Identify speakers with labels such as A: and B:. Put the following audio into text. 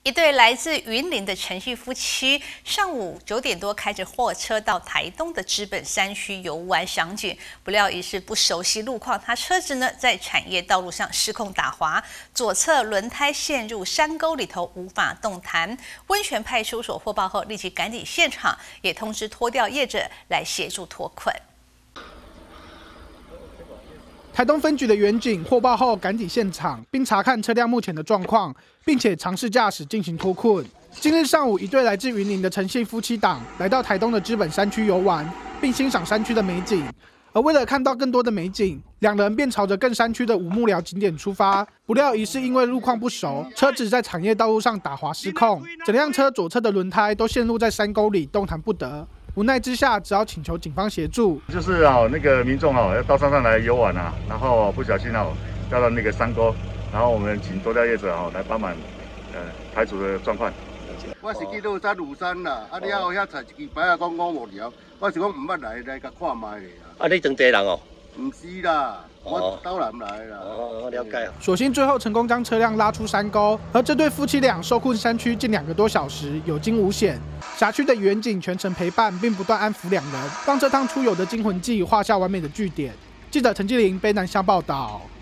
A: 一对来自云林的陈姓夫妻，上午9点多开着货车到台东的知本山区游玩赏景，不料一是不熟悉路况，他车子呢在产业道路上失控打滑，左侧轮胎陷入山沟里头，无法动弹。温泉派出所获报后，立即赶抵现场，也通知拖吊业者来协助脱困。
B: 台东分局的员警获报后赶抵现场，并查看车辆目前的状况，并且尝试驾驶进行脱困。今日上午，一对来自云林的陈姓夫妻档来到台东的知本山区游玩，并欣赏山区的美景。而为了看到更多的美景，两人便朝着更山区的五木寮景点出发。不料疑似因为路况不熟，车子在产业道路上打滑失控，整辆车左侧的轮胎都陷入在山沟里，动弹不得。 无奈之下，只好请求警方协助。
C: 就是那个民众要到山上来游玩啊，然后不小心掉到那个山沟，然后我们请拖吊业者来帮忙排除的状况。
D: 我是去到山庐山啦，你遐遐插一支牌讲无聊，我是讲唔捌来甲看卖咧啊。
E: 你当地人哦？
D: 唔是啦，我斗南来啦。
E: 了解。
B: 所幸最后成功将车辆拉出山沟，而这对夫妻俩受困山区近2个多小时，有惊无险。 辖区的员警全程陪伴，并不断安抚两人，让这趟出游的惊魂记画下完美的句点。记者陈继麟、卑南乡报道。